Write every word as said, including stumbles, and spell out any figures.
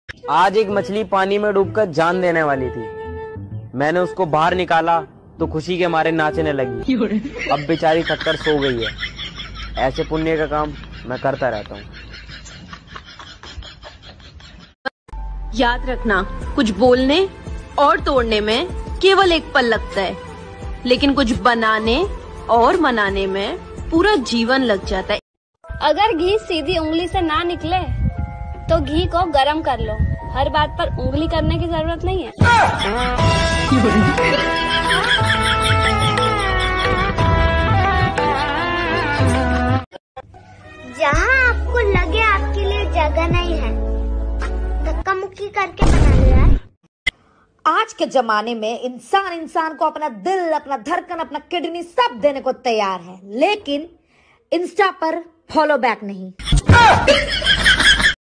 आज एक मछली पानी में डूबकर जान देने वाली थी। मैंने उसको बाहर निकाला तो खुशी के मारे नाचने लगी। अब बेचारी थककर सो गई है। ऐसे पुण्य का काम मैं करता रहता हूँ। याद रखना, कुछ बोलने और तोड़ने में केवल एक पल लगता है, लेकिन कुछ बनाने और मनाने में पूरा जीवन लग जाता है। अगर घी सीधी उंगली से ना निकले तो घी को गरम कर लो। हर बात पर उंगली करने की जरूरत नहीं है। जहाँ आपको लगे आपके लिए जगह नहीं है, धक्का मुक्की करके बना लो यार। आज के जमाने में इंसान इंसान को अपना दिल, अपना धड़कन, अपना किडनी सब देने को तैयार है, लेकिन इंस्टा पर फॉलो बैक नहीं।